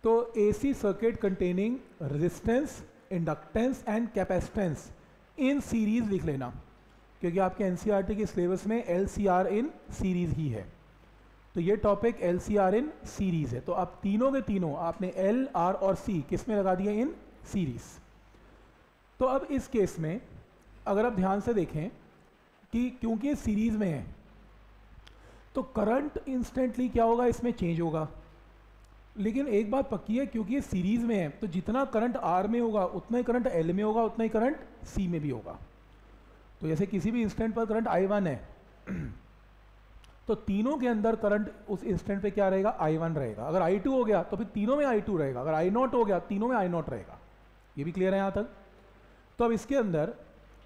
तो AC circuit containing resistance, inductance and capacitance in series लिख लेना, क्योंकि आपके NCERT के सिलेबस में LCR इन सीरीज ही है। तो ये टॉपिक LCR इन सीरीज है। तो आप तीनों के तीनों आपने L, R और C किस में लगा दिया? In series. तो अब इस केस में अगर आप ध्यान से देखें कि क्योंकि ये सीरीज में है तो करंट इंस्टेंटली क्या होगा? इसमें चेंज होगा। लेकिन एक बात पक्की है, क्योंकि ये सीरीज में है तो जितना करंट R में होगा उतना ही करंट L में होगा, उतना ही करंट C में भी होगा। तो जैसे किसी भी इंस्टेंट पर करंट I1 है तो तीनों के अंदर करंट उस इंस्टेंट पे क्या रहेगा? I1 रहेगा। अगर I2 हो गया तो फिर तीनों में I2 रहेगा। अगर I0 हो गया तीनों में I0 रहेगा। ये भी क्लियर है यहाँ तक? तो अब इसके अंदर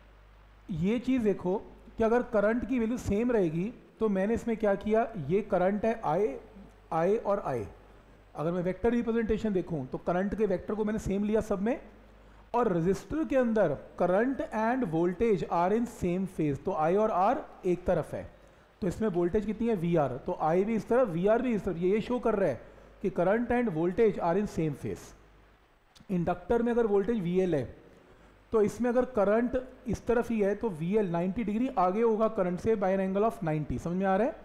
ये चीज़ देखो कि अगर करंट की वैल्यू सेम रहेगी तो मैंने इसमें क्या किया? ये करंट है I और I। अगर मैं वेक्टर रिप्रेजेंटेशन देखूं तो करंट के वेक्टर को मैंने सेम लिया सब में, और रजिस्टर के अंदर current and voltage are in same phase. तो I और R एक तरफ है तो इसमें वोल्टेज कितनी है? VR। तो I भी इस तरफ, VR भी इस तरफ। ये शो कर रहा है कि current and voltage are in same phase. Inductor में अगर वोल्टेज VL है तो इसमें अगर करंट इस तरफ ही है तो VL 90 डिग्री आगे होगा करंट से बाय एन एंगल ऑफ 90। समझ में आ रहा है?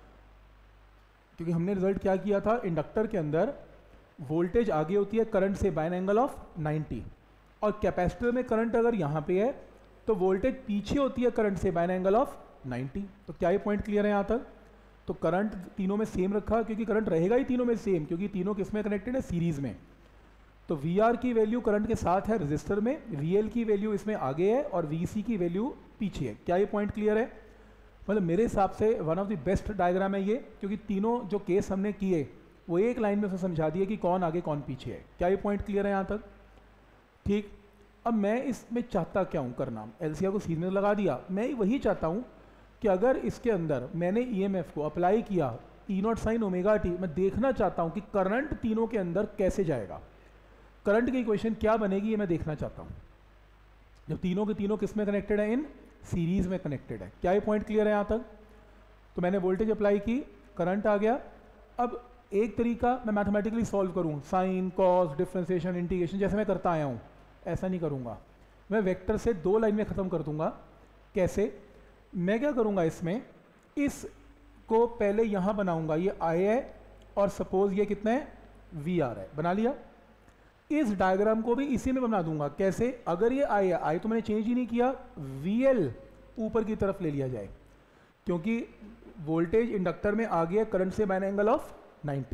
क्योंकि हमने रिजल्ट क्या किया था? इंडक्टर के अंदर वोल्टेज आगे होती है करंट से बाय एन एंगल ऑफ 90, और कैपेसिटर में करंट अगर यहाँ पे है तो वोल्टेज पीछे होती है करंट से बाय एन एंगल ऑफ 90। तो क्या ये पॉइंट क्लियर है यहाँ तक? तो करंट तीनों में सेम रखा, क्योंकि करंट रहेगा ही तीनों में सेम, क्योंकि तीनों किस में कनेक्टेड है? सीरीज में। तो VR की वैल्यू करंट के साथ है रजिस्टर में, VL की वैल्यू इसमें आगे है और VC की वैल्यू पीछे है। क्या ये पॉइंट क्लियर है? मतलब मेरे हिसाब से one of the best diagram है ये, क्योंकि तीनों जो केस हमने किए वो एक लाइन में समझा दिए कि कौन आगे कौन पीछे है। क्या ये पॉइंट क्लियर है यहाँ तक? ठीक। अब मैं इसमें चाहता क्या हूँ करना? LCR को सीरीज में लगा दिया। मैं वही चाहता हूँ कि अगर इसके अंदर मैंने EMF को अप्लाई किया E0 sin ओमेगा t, मैं देखना चाहता हूँ कि करंट तीनों के अंदर कैसे जाएगा, करंट की इक्वेशन क्या बनेगी, ये मैं देखना चाहता हूँ जब तीनों के तीनों किस में कनेक्टेड है? इन सीरीज में कनेक्टेड है। क्या ये पॉइंट क्लियर है यहाँ तक? तो मैंने वोल्टेज अप्लाई की, करंट आ गया। अब एक तरीका मैं मैथमेटिकली सॉल्व करूँ, साइन, कॉस, डिफरेंशिएशन, इंटीग्रेशन जैसे मैं करता आया हूँ, ऐसा नहीं करूँगा। मैं वेक्टर से दो लाइन में ख़त्म कर दूंगा। कैसे? मैं क्या करूँगा, इसमें इसको पहले यहाँ बनाऊँगा, ये I है और सपोज ये कितना है? VR है। बना लिया। इस डायग्राम को भी इसी में बना दूंगा। कैसे? अगर ये I है, I तो मैंने चेंज ही नहीं किया, VL ऊपर की तरफ ले लिया जाए, क्योंकि वोल्टेज इंडक्टर में आ गया करंट से बाय एन एंगल ऑफ 90।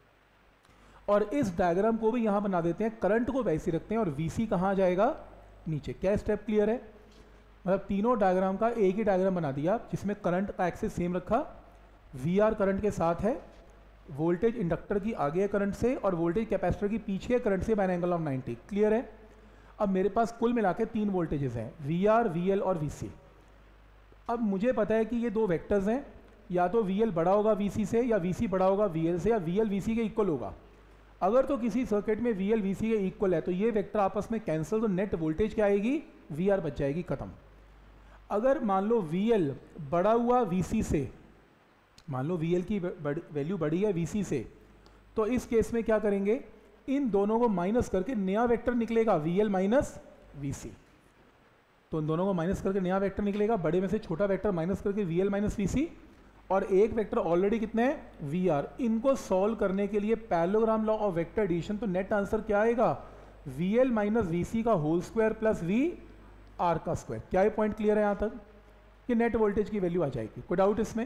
और इस डायग्राम को भी यहां बना देते हैं, करंट को वैसे रखते हैं और VC कहां जाएगा? नीचे। क्या स्टेप क्लियर है? मतलब तीनों डायग्राम का एक ही डायग्राम बना दिया जिसमें करंट का एक्सिस सेम रखा, VR करंट के साथ है, वोल्टेज इंडक्टर की आगे है करंट से, और वोल्टेज कैपेसिटर की पीछे है करंट से by an angle of 90। Clear है? अब मेरे पास कुल मिला के तीन वोल्टेजेस हैं, VR, VL और VC। अब मुझे पता है कि ये दो वेक्टर्स हैं, या तो VL बड़ा होगा VC से, या VC बड़ा होगा VL से, या VL VC के इक्वल होगा। अगर तो किसी सर्किट में VL VC के इक्वल है तो ये वेक्टर आपस में कैंसिल, तो नेट वोल्टेज क्या आएगी? VR बच जाएगी, खत्म। अगर मान लो VL बड़ा हुआ VC से, मान लो VL की वैल्यू बड़ी है VC से, तो इस केस में क्या करेंगे? इन दोनों को माइनस करके नया वेक्टर निकलेगा VL माइनस VC। तो इन दोनों को माइनस करके नया वेक्टर निकलेगा, बड़े में से छोटा वेक्टर माइनस करके VL माइनस VC, और एक वेक्टर ऑलरेडी कितने हैं? VR। इनको सॉल्व करने के लिए parallelogram law of vector addition, तो नेट आंसर क्या आएगा? VL माइनस VC का होल स्क्वायर प्लस VR का स्क्वायर। क्या ये पॉइंट क्लियर है यहाँ तक? कि नेट वोल्टेज की वैल्यू आ जाएगी। कोई डाउट इसमें?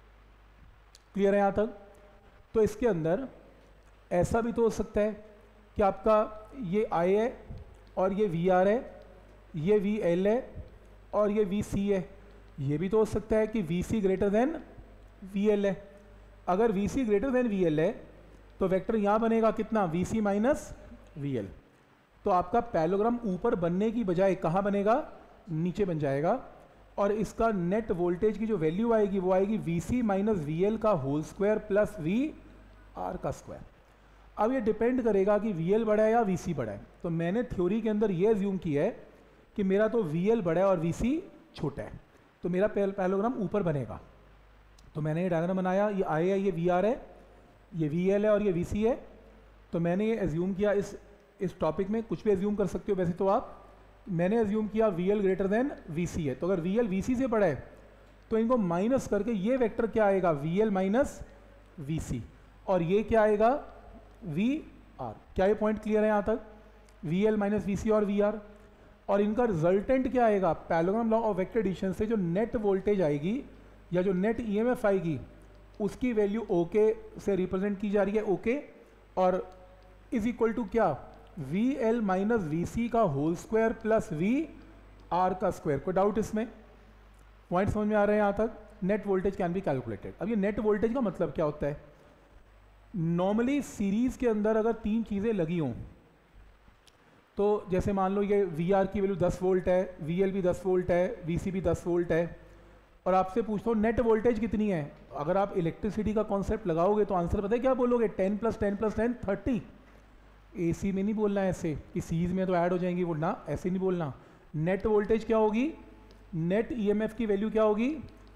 क्लियर है यहाँ तक? तो इसके अंदर ऐसा भी तो हो सकता है कि आपका ये I है और ये VR है, ये VL है और ये VC है। ये भी तो हो सकता है कि VC ग्रेटर देन VL है। अगर VC ग्रेटर देन VL है तो वेक्टर यहाँ बनेगा कितना? VC minus VL। तो आपका पैरेललोग्राम ऊपर बनने की बजाय कहाँ बनेगा? नीचे बन जाएगा, और इसका नेट वोल्टेज की जो वैल्यू आएगी वो आएगी VC माइनस VL का होल स्क्वायर प्लस VR का स्क्वायर। अब ये डिपेंड करेगा कि VL बड़ा है या VC बड़ा है। तो मैंने थ्योरी के अंदर ये अज्यूम किया है कि मेरा तो VL बड़ा है और VC छोटा है, तो मेरा पैरेललोग्राम ऊपर बनेगा। तो मैंने ये डायग्राम बनाया, ये I है, ये VR है, ये VL है और ये VC है। तो मैंने ये एज्यूम किया, इस टॉपिक में कुछ भी एज्यूम कर सकते हो वैसे तो आप, मैंने एज्यूम किया VL ग्रेटर देन VC है, तो अगर VL VC से बड़ा है तो इनको माइनस करके ये वेक्टर क्या आएगा, VL माइनस VC, और ये क्या आएगा VR। क्या ये पॉइंट क्लियर है यहाँ तक? VL माइनस VC और VR, और इनका रिजल्टेंट क्या आएगा, parallelogram law of vector addition से जो नेट वोल्टेज आएगी या जो नेट EMF आएगी उसकी वैल्यू OK से रिप्रेजेंट की जा रही है, OK, और इज इक्वल टू क्या, VL माइनस VC का होल स्क्वायर प्लस VR का स्क्वायर। कोई डाउट इसमें? पॉइंट समझ में आ रहे हैं यहाँ तक? Net voltage can be calculated. अब ये नेट वोल्टेज का मतलब क्या होता है? नॉर्मली सीरीज के अंदर अगर तीन चीज़ें लगी हों, तो जैसे मान लो ये VR की वैल्यू 10 वोल्ट है, VL भी 10 वोल्ट है, VC भी 10 वोल्ट है, और आपसे पूछता हूँ नेट वोल्टेज कितनी है, अगर आप इलेक्ट्रिसिटी का कॉन्सेप्ट लगाओगे तो आंसर पता है क्या बोलोगे, 10 + 10 + 10 30। AC में नहीं बोलना है ऐसे कि सीरीज में तो ऐड हो जाएंगी वो, ना ऐसे नहीं बोलना। नेट वोल्टेज क्या होगी, नेट EMF की वैल्यू क्या होगी,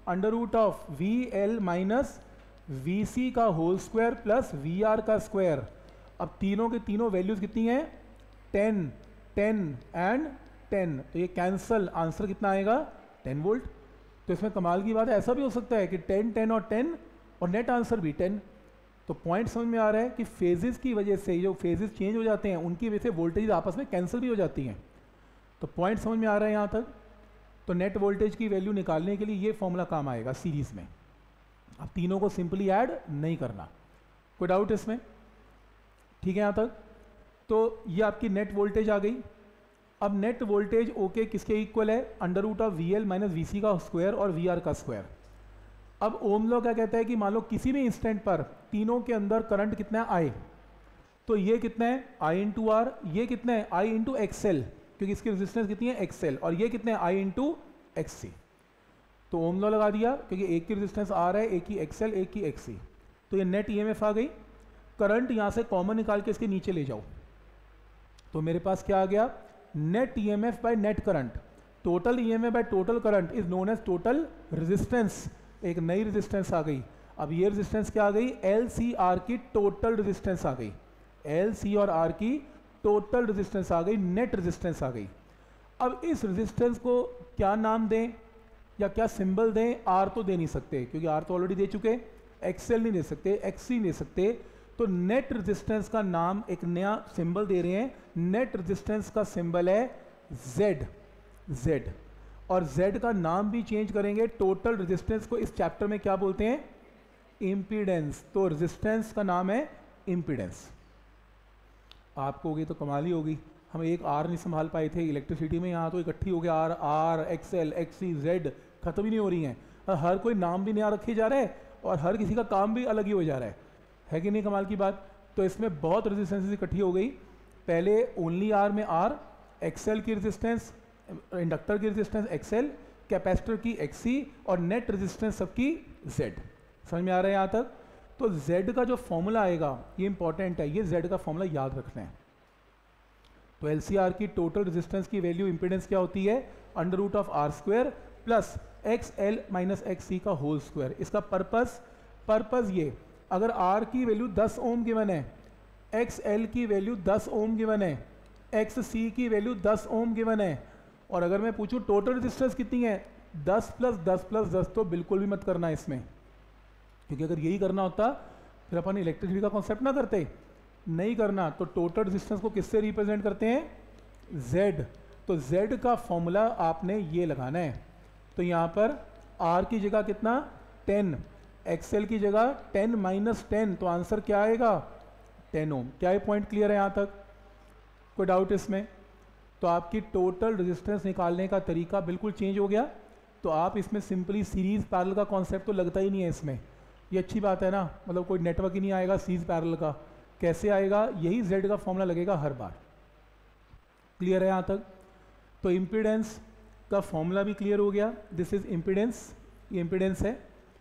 √ऑफ VL माइनस VC का होल स्क्वायर प्लस VR का स्क्वायर। अब तीनों के तीनों वैल्यूज कितनी हैं, 10 10 एंड 10, तो ये कैंसल, आंसर कितना आएगा, 10 वोल्ट। तो इसमें कमाल की बात है, ऐसा भी हो सकता है कि 10 10 और 10 और नेट आंसर भी 10। तो पॉइंट समझ में आ रहा है कि फेजेस की वजह से, जो फेजेस चेंज हो जाते हैं उनकी वजह से वोल्टेज आपस में कैंसिल भी हो जाती हैं। तो पॉइंट समझ में आ रहा है यहाँ तक? तो नेट वोल्टेज की वैल्यू निकालने के लिए ये फॉर्मूला काम आएगा सीरीज में। अब तीनों को सिंपली ऐड नहीं करना। कोई डाउट इसमें? ठीक है यहाँ तक? तो ये आपकी नेट वोल्टेज आ गई। अब नेट वोल्टेज OK किसके इक्वल है, √ऑफ VL माइनस VC का स्क्वायर और VR का स्क्वायर। अब ओम लॉ क्या कहता है कि मान लो किसी भी इंस्टेंट पर तीनों के अंदर करंट कितना है, I, तो ये कितना है I × R, ये कितना है I × XL, क्योंकि इसकी रेजिस्टेंस कितनी है XL, और ये कितना है I × XC। तो ओम लॉ लगा दिया, क्योंकि एक की रेजिस्टेंस R है, एक की XL, एक की XC। तो ये नेट EMF आ गई। करंट यहाँ से कॉमन निकाल के इसके नीचे ले जाओ, तो मेरे पास क्या आ गया, net EMF by net current, total EMF by total current is known as total resistance. एक नई रेजिस्टेंस आ गई। अब ये रेजिस्टेंस क्या आ गई, LCR की टोटल रेजिस्टेंस आ गई, LC और R की टोटल रेजिस्टेंस आ गई, नेट रेजिस्टेंस आ गई। अब इस रेजिस्टेंस को क्या नाम दें या क्या सिंबल दें, R तो दे नहीं सकते क्योंकि R तो ऑलरेडी दे चुके, XL नहीं दे सकते, XC नहीं दे सकते, तो नेट रेजिस्टेंस का नाम एक नया सिंबल दे रहे हैं। नेट रेजिस्टेंस का सिंबल है Z, और Z का नाम भी चेंज करेंगे। टोटल रेजिस्टेंस को इस चैप्टर में क्या बोलते हैं, इम्पीडेंस। तो रेजिस्टेंस का नाम है इम्पीडेंस। आपको होगी तो कमाल ही होगी, हम एक R नहीं संभाल पाए थे इलेक्ट्रिसिटी में, यहाँ तो इकट्ठी हो गया R, XL, XC, Z, खत्म ही नहीं हो रही हैं। हर कोई नाम भी नया रखे जा रहा है और हर किसी का काम भी अलग ही हो जा रहा है कि नहीं, कमाल की बात। तो इसमें बहुत रेजिस्टेंसेस इकट्ठी हो गई। पहले ओनली R में R, XL की रेजिस्टेंस, इंडक्टर की रेजिस्टेंस XL, कैपेसिटर की XC, और नेट रेजिस्टेंस सबकी Z। समझ में आ रहा है यहाँ तक? तो Z का जो फॉर्मूला आएगा ये इंपॉर्टेंट है, ये Z का फॉर्मूला याद रखना है। तो LCR की टोटल रेजिस्टेंस की वैल्यू इंपीडेंस क्या होती है, √R² plus XL minus XC का होल स्क्वायर। इसका पर्पस ये, अगर R की वैल्यू 10 ओम गिवन है, XL की वैल्यू 10 ओम गिवन है, XC की वैल्यू 10 ओम गिवन है, और अगर मैं पूछूं टोटल रेजिस्टेंस कितनी है, 10 + 10 + 10, तो बिल्कुल भी मत करना इसमें, क्योंकि अगर यही करना होता फिर अपन इलेक्ट्रिसिटी का कॉन्सेप्ट ना करते, नहीं करना। तो टोटल रेजिस्टेंस को किससे रिप्रेजेंट करते हैं, Z। तो Z का फॉर्मूला आपने ये लगाना है। तो यहाँ पर R की जगह कितना 10, XL की जगह 10 - 10, तो आंसर क्या आएगा 10 ओम। क्या ये पॉइंट क्लियर है यहाँ तक? कोई डाउट इसमें? तो आपकी टोटल रेजिस्टेंस निकालने का तरीका बिल्कुल चेंज हो गया। तो आप इसमें सिंपली सीरीज पैरेलल का कॉन्सेप्ट तो लगता ही नहीं है इसमें। ये अच्छी बात है ना, मतलब कोई नेटवर्क ही नहीं आएगा सीरीज पैरेलल का, कैसे आएगा, यही Z का फॉर्मूला लगेगा हर बार। क्लियर है यहाँ तक? तो इम्पीडेंस का फॉर्मूला भी क्लियर हो गया, दिस इज इम्पीडेंस, ये इम्पीडेंस है।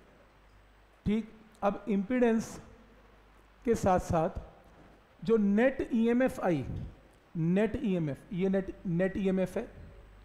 ठीक, अब इम्पीडेंस के साथ साथ जो नेट EMF आई, नेट EMF, ये नेट EMF है,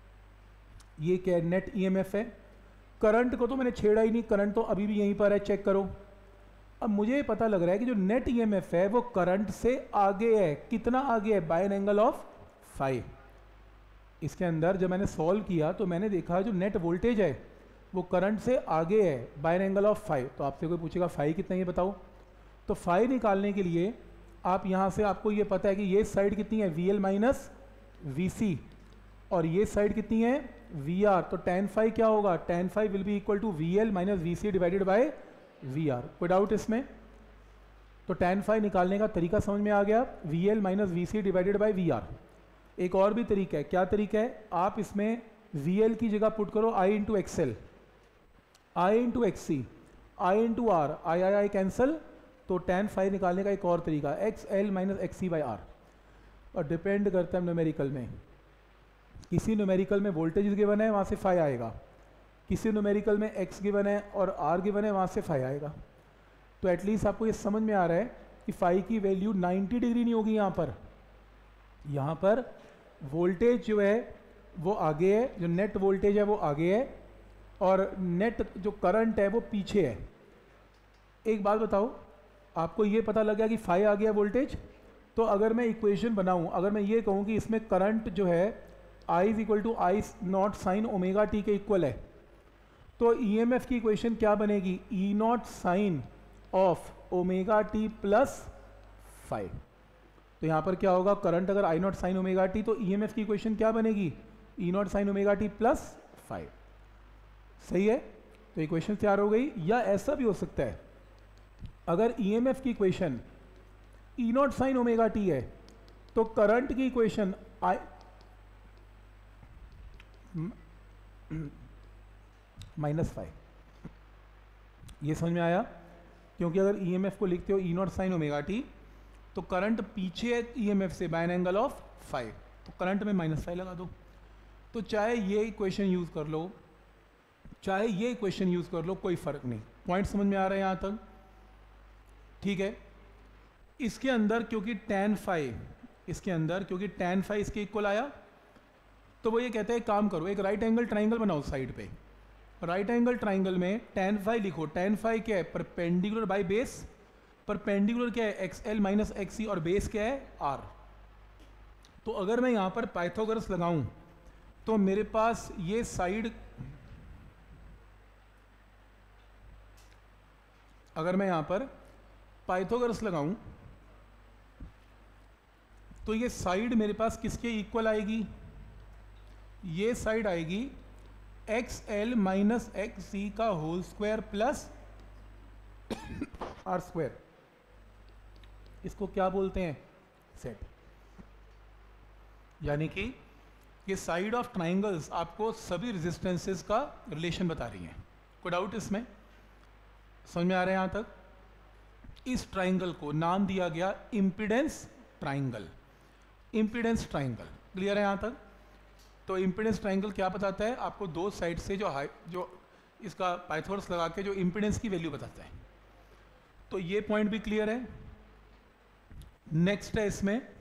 ये क्या है, नेट EMF है। करंट को तो मैंने छेड़ा ही नहीं, करंट तो अभी भी यहीं पर है, चेक करो। अब मुझे पता लग रहा है कि जो नेट ईएमएफ है वो करंट से आगे है, कितना आगे है, by an angle of phi. इसके अंदर जब मैंने सॉल्व किया तो मैंने देखा जो नेट वोल्टेज है वो करंट से आगे है by an angle of phi. तो आपसे कोई पूछेगा फाई कितना है ये बताओ, तो फाई निकालने के लिए आप यहाँ से, आपको ये पता है कि ये साइड कितनी है V L minus V C, और ये साइड कितनी है वी आर। तो tan फाई क्या होगा, tan phi will be equal to V L minus V C divided by V R. कोई डाउट इसमें? तो tan फाई निकालने का तरीका समझ में आ गया, V L minus V C divided by V R. एक और भी तरीका है, क्या तरीका है, आप इसमें वी एल की जगह पुट करो I into X L, I into X C, I into R, I cancel. तो tan फाई निकालने का एक और तरीका X L minus X C by R. और डिपेंड करता है न्यूमेरिकल में, किसी न्यूमेरिकल में वोल्टेज गिवन है वहाँ से फाई आएगा, किसी न्यूमेरिकल में एक्स गिवन है और आर गिवन है वहाँ से फाई आएगा। तो एटलीस्ट आपको ये समझ में आ रहा है कि फाई की वैल्यू 90 डिग्री नहीं होगी यहाँ पर वोल्टेज जो है वो आगे है, जो नेट वोल्टेज है वो आगे है और नेट जो करंट है वो पीछे है। एक बात बताओ, आपको ये पता लग गया कि फाई आ गया वोल्टेज, तो अगर मैं इक्वेशन बनाऊं, अगर मैं ये कहूं कि इसमें करंट जो है I is equal to I naught sine omega T के इक्वल है, तो ईएमएफ की इक्वेशन क्या बनेगी, E naught sine of omega T plus phi. तो यहाँ पर क्या होगा, करंट अगर I naught sine omega T, तो ईएमएफ की इक्वेशन क्या बनेगी, E naught sine omega T plus phi. सही है, तो इक्वेशन तैयार हो गई। या ऐसा भी हो सकता है, अगर ईएमएफ की equation E naught sine omega T है तो करंट की इक्वेशन आई माइनस फाइव। ये समझ में आया? क्योंकि अगर ईएमएफ को लिखते हो E naught sine omega T तो करंट पीछे है ईएमएफ से by an angle of phi, तो करंट में माइनस फाइव लगा दो। तो चाहे ये इक्वेशन यूज कर लो चाहे ये इक्वेशन यूज कर लो, कोई फर्क नहीं। पॉइंट समझ में आ रहा है यहां तक? ठीक है। इसके अंदर क्योंकि tan फाइव, इसके अंदर क्योंकि tan फाइव इसके इक्वल आया, तो वो ये कहते हैं काम करो, एक राइट एंगल ट्राइंगल बनाओ साइड पे। राइट एंगल ट्राइंगल में tan फाइव लिखो। tan फाइव क्या है, परपेंडिकुलर बाय बेस। परपेंडिकुलर क्या है, X L minus X C, और बेस क्या है आर। तो अगर मैं यहाँ पर पाइथागोरस लगाऊं तो मेरे पास ये साइड, अगर मैं यहाँ पर पाइथागोरस लगाऊं तो ये साइड मेरे पास किसके इक्वल आएगी, ये साइड आएगी X L minus X C का whole square plus R square. इसको क्या बोलते हैं, सेट। यानी कि ये साइड ऑफ ट्राइंगल्स आपको सभी रेजिस्टेंसेस का रिलेशन बता रही हैं। कोई डाउट इसमें? समझ में आ रहा है यहाँ तक? इस ट्राइंगल को नाम दिया गया impedance triangle. Impedance triangle clear है यहाँ तक? तो इम्पीडेंस ट्राइंगल क्या बताता है, आपको दो साइड से जो इसका पाइथागोरस लगा के जो इम्पीडेंस की वैल्यू बताता है। तो ये पॉइंट भी क्लियर है। नेक्स्ट है इसमें